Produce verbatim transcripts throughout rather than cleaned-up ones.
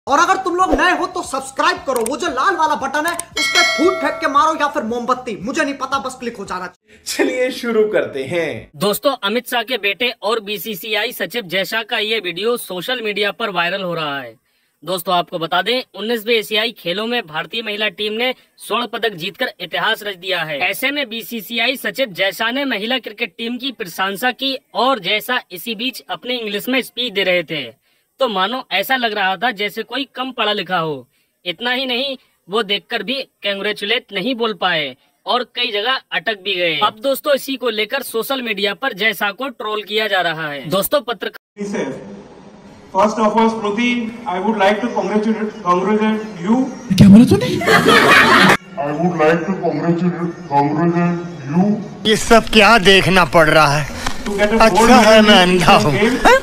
और अगर तुम लोग नए हो तो सब्सक्राइब करो, वो जो लाल वाला बटन है उस पर फूट फेंक के मारो या फिर मोमबत्ती, मुझे नहीं पता, बस क्लिक हो जाना चाहिए। चलिए शुरू करते हैं। दोस्तों, अमित शाह के बेटे और बीसीसीआई सचिव जय शाह का ये वीडियो सोशल मीडिया पर वायरल हो रहा है। दोस्तों, आपको बता दें, उन्नीसवें एशियाई खेलों में भारतीय महिला टीम ने स्वर्ण पदक जीतकर इतिहास रच दिया है। ऐसे में बीसीसीआई सचिव जय शाह ने महिला क्रिकेट टीम की प्रशंसा की और जय शाह इसी बीच अपने इंग्लिश में स्पीच दे रहे थे, तो मानो ऐसा लग रहा था जैसे कोई कम पढ़ा लिखा हो। इतना ही नहीं, वो देखकर भी कांग्रेचुलेट नहीं बोल पाए और कई जगह अटक भी गए। अब दोस्तों, इसी को लेकर सोशल मीडिया पर जय शाह को ट्रोल किया जा रहा है। दोस्तों, पत्रकार First of all, Smriti, I would like to congratulate, congratulate you. क्या बोला तूने? I would like to congratulate, congratulate you. ये सब क्या देखना पड़ रहा है? To get a अच्छा है मैं अंधा हूँ।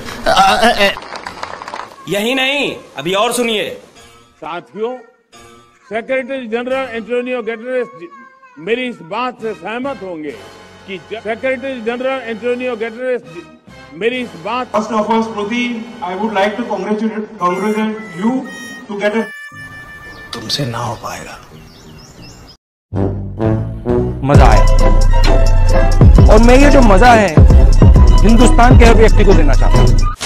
यही नहीं, अभी और सुनिए। साथियों, सेक्रेटरी जनरल एंटोनियो गुटेरेस मेरी इस बात से सहमत होंगे कि सेक्रेटरी जनरल एंटोनियो गुटेरेस मेरी इस बात First of all, Smriti, I would like to congratulate, congratulate you to get a. तुमसे ना हो पाएगा। मजा आया और मैं ये जो मजा है हिंदुस्तान के हर व्यक्ति को देना चाहता हूँ।